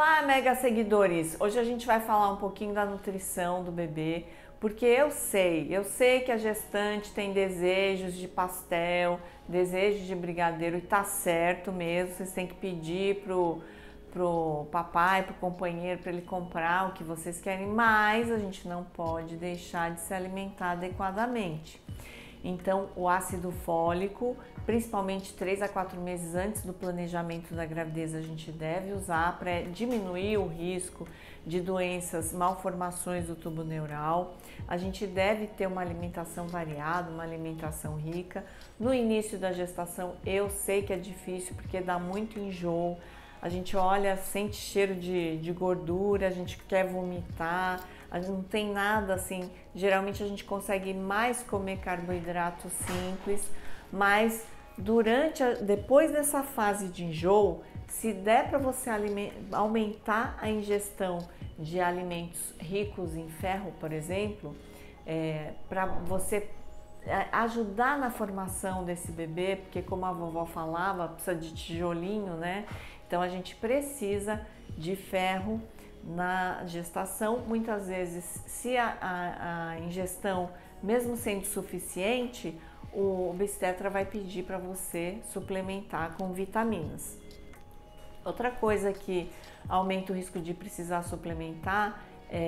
Olá, mega seguidores! Hoje a gente vai falar um pouquinho da nutrição do bebê, porque eu sei que a gestante tem desejos de pastel, desejos de brigadeiro e tá certo mesmo, vocês têm que pedir pro papai, pro companheiro, para ele comprar o que vocês querem, mas a gente não pode deixar de se alimentar adequadamente. Então, o ácido fólico, principalmente 3 a 4 meses antes do planejamento da gravidez, a gente deve usar para diminuir o risco de doenças, malformações do tubo neural. A gente deve ter uma alimentação variada, uma alimentação rica. No início da gestação, eu sei que é difícil porque dá muito enjoo. A gente olha, sente cheiro de gordura, a gente quer vomitar, a gente não tem nada assim. Geralmente a gente consegue mais comer carboidrato simples, mas depois dessa fase de enjoo, se der para você aumentar a ingestão de alimentos ricos em ferro, por exemplo, para você ajudar na formação desse bebê, porque como a vovó falava, precisa de tijolinho, né? Então a gente precisa de ferro na gestação. Muitas vezes, se a ingestão, mesmo sendo suficiente, o obstetra vai pedir para você suplementar com vitaminas. Outra coisa que aumenta o risco de precisar suplementar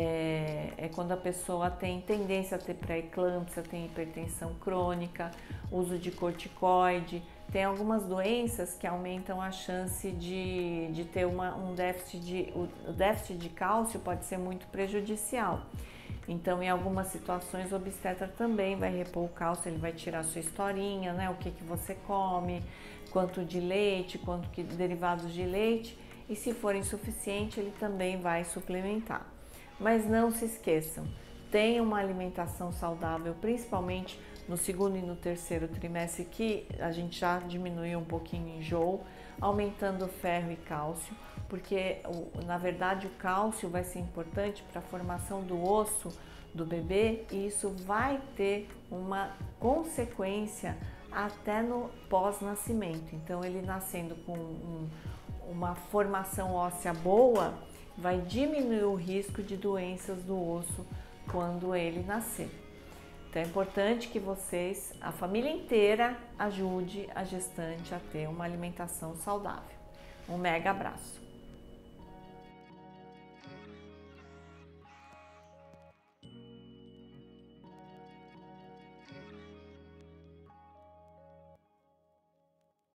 é quando a pessoa tem tendência a ter pré-eclâmpsia, tem hipertensão crônica, uso de corticoide. Tem algumas doenças que aumentam a chance de ter um déficit o déficit de cálcio pode ser muito prejudicial. Então, em algumas situações, o obstetra também vai repor o cálcio, ele vai tirar a sua historinha, né? O que você come, quanto de leite, quanto de derivados de leite, e se for insuficiente, ele também vai suplementar. Mas não se esqueçam, tenham uma alimentação saudável, principalmente no segundo e no terceiro trimestre, que a gente já diminuiu um pouquinho o enjoo, aumentando ferro e cálcio, porque na verdade o cálcio vai ser importante para a formação do osso do bebê e isso vai ter uma consequência até no pós-nascimento. Então, ele nascendo com uma formação óssea boa, vai diminuir o risco de doenças do osso quando ele nascer. Então é importante que vocês, a família inteira, ajude a gestante a ter uma alimentação saudável. Um mega abraço!